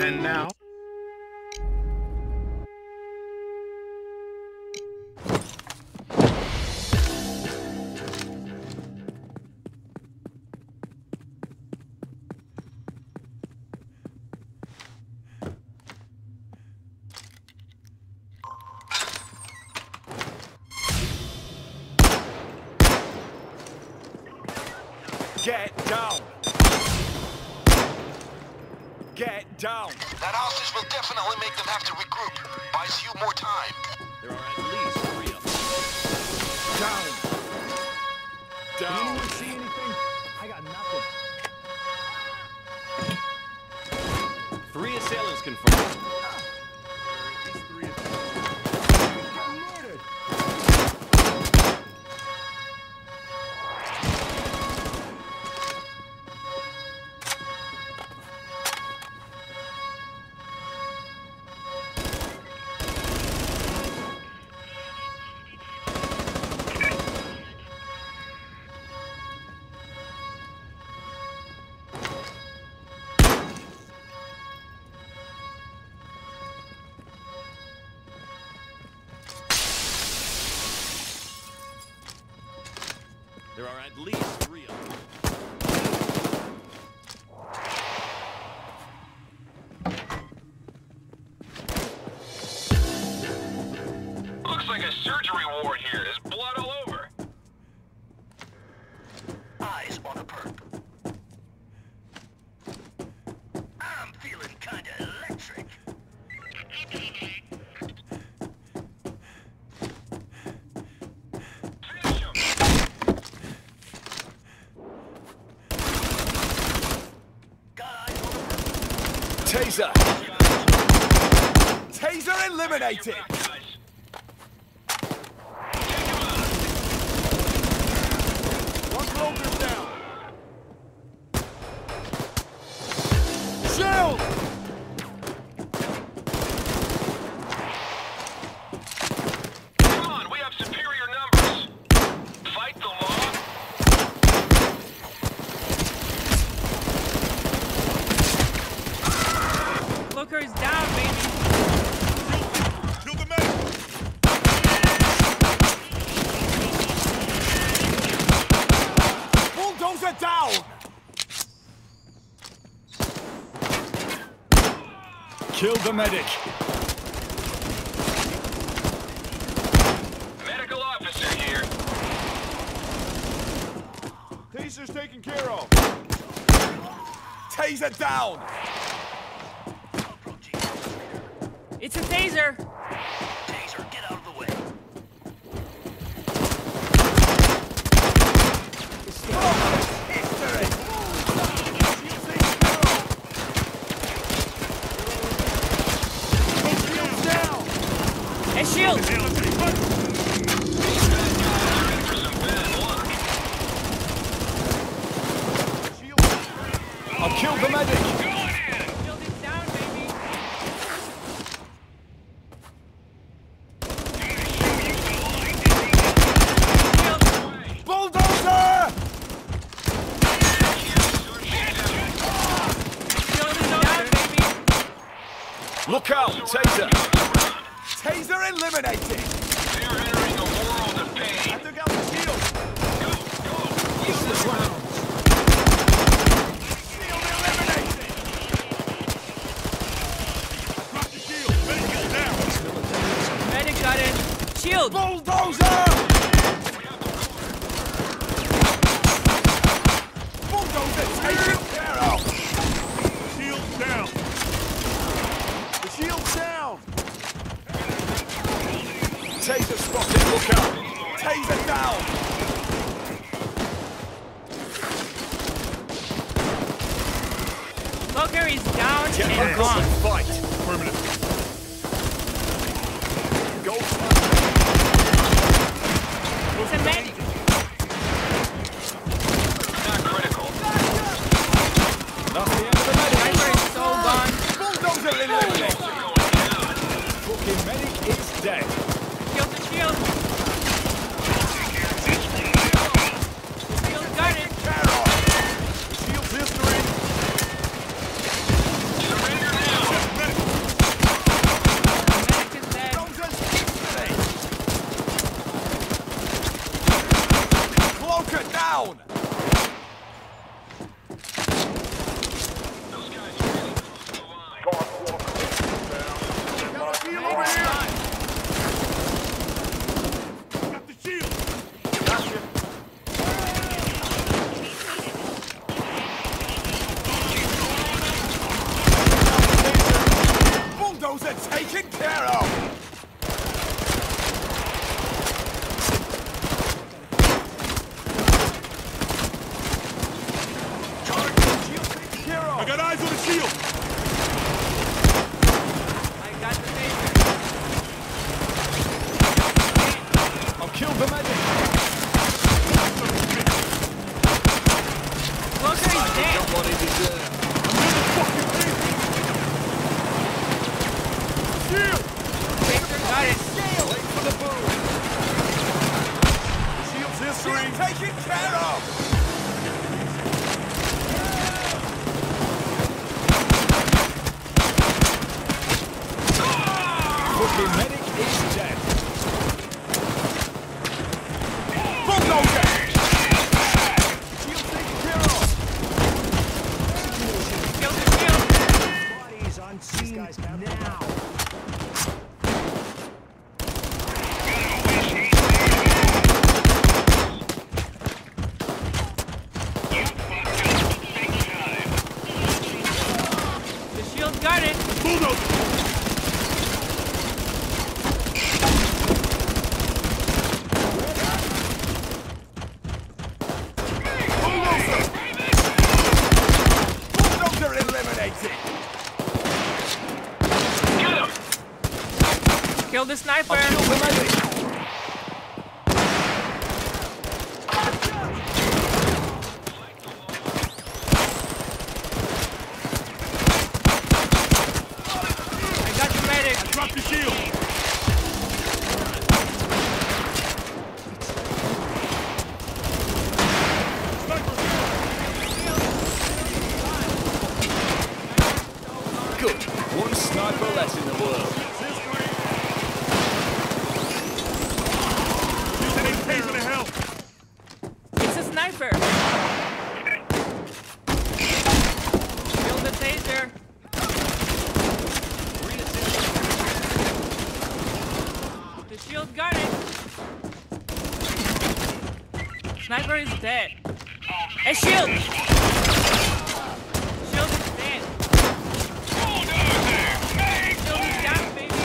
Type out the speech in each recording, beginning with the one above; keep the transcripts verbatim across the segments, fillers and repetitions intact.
And now? Get down! Get down! That hostage will definitely make them have to regroup. Buys you more time. There are at least three of them. Down! Down! Can anyone see anything? I got nothing. Three assailants confirmed. There are at least three of them. Looks like a surgery ward here. There's blood all over. Eyes on the perp. I'm feeling kinda electric. Taser! Taser eliminated! One clover's down! Shield! Come on, we have superior numbers. Fight the law. Looker's down, baby. Kill the medic! Bulldozer down! Kill the medic! Medical officer here. Taser's taken care of! Taser down! It's a taser. Taser, get out of the way. History! Shield's down! A shield. I'll kill the medic! Shield is down, baby. Bulldozer! Shield is down, baby. Look out, Taser! Taser eliminated! They're entering a world of pain. I took out the shield! Go, go. Useless rounds! Shield eliminated! I dropped the shield! Medic is down! Medic got it. Shield. Bulldozer! Bulldozer taken care of! Shield's down! The shield's down! Taser spotted, look out! Taser down! Looker is down Get and back gone. and fight! Permanent. Go It's a medic. Not critical. That's the end of the medic! Sniper is so gone. Bulldozer eliminated! Fucking medic is dead! Shield the shield. Shield got it. Care of! The shield's history! Surrender now. taken care of! I got eyes on the shield! I got the taser. I'll kill the medic! Closer, he's dead. Got what he deserved. Shield! Taser got it. Wait for the boom! Shield's history! Taken care of! Fucking medic is dead. Bulldozer! Shield taken care of! Killed the shield. Bodies on scene now. The shield got it. Bulldozer! Bulldozer eliminated! Get him! Killed the sniper. Kill the medic! I got the medic. Drop the shield! Good. One sniper less in the world. Using a taser to help! It's a sniper. Killed the taser. The shield got it. Sniper is dead. A shield. Shield is dead. Shield is down, baby.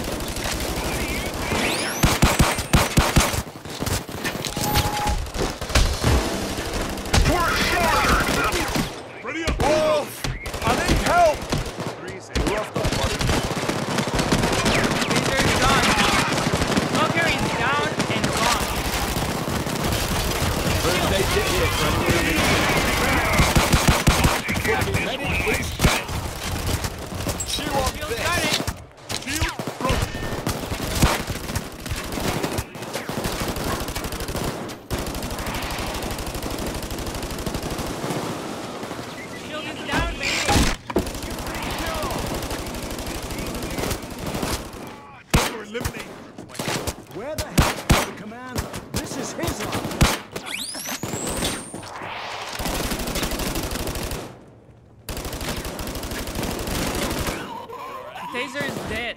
Ready up! Wolf! I need help! Rough up, buddy. Taser is gone. Smoker is down and gone. First aid kit here, friend. Fucking medic is dead. Chew on Shield this. got it. Shield broken! Shield is down, baby. Bulldozer eliminated! Where the hell is the commander? This is his arm. Taser is dead.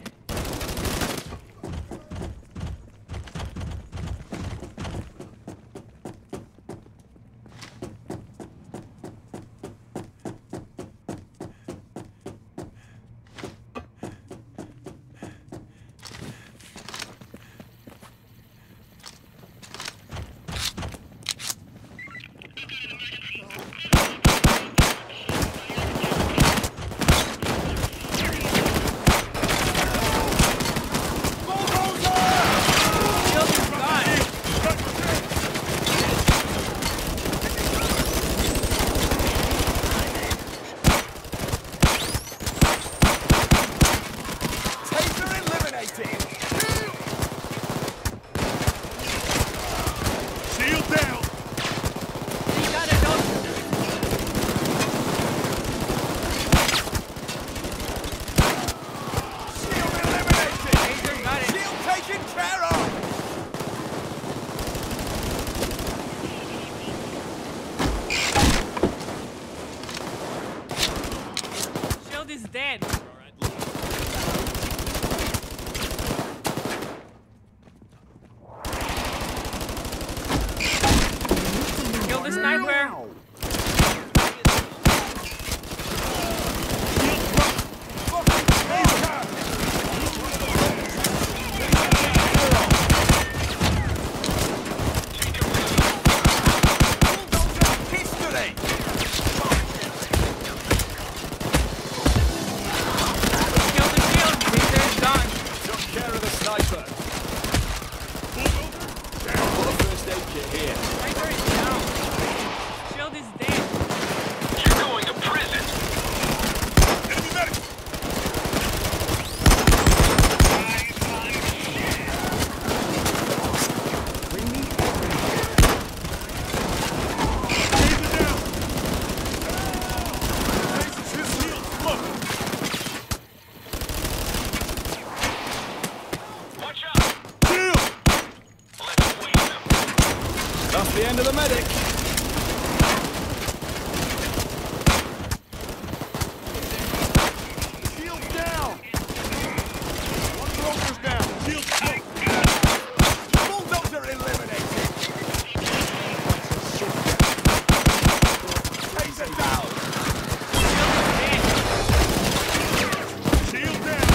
end of the medic. Shields down. One rover's down. Shields down. Bulldozer eliminated. Taser down. Shield down.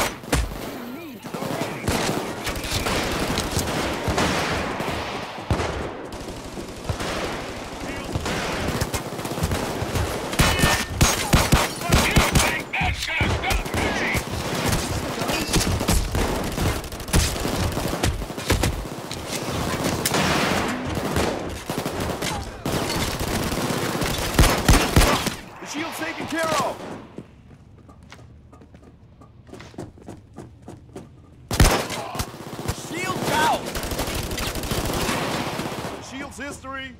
The shield's taken care of. Shield's out. Shield's history.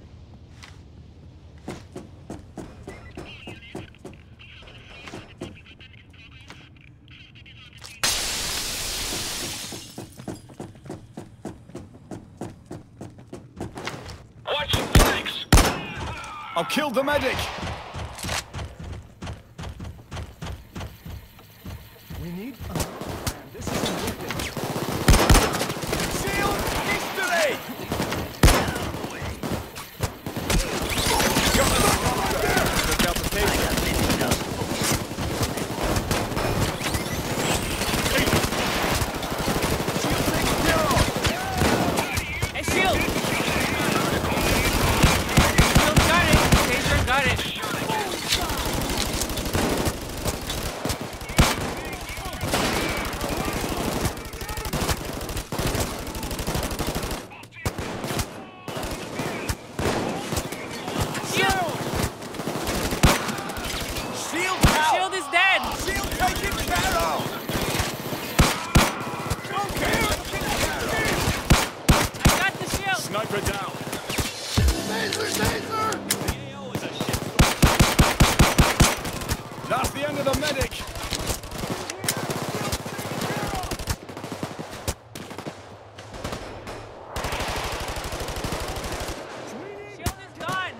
Watch the flanks! I've killed the medic. We need another plan. This isn't working. Shield history. Look out the taser. Shield taken care of. Hey, shield! Shield got it. Taser got it. Shield! Shield out. Shield is dead. Shield taken care of. Okay. I got the shield. Sniper down. Taser, taser. The A O is a shit. That's the end of the medic. Shield is gone.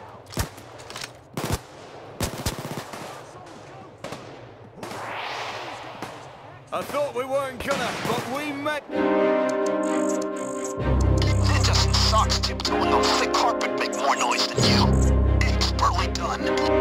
I thought we weren't gonna, but we met. It just sucks, Tip, doing those thick carpet make more noise than you. Expertly done.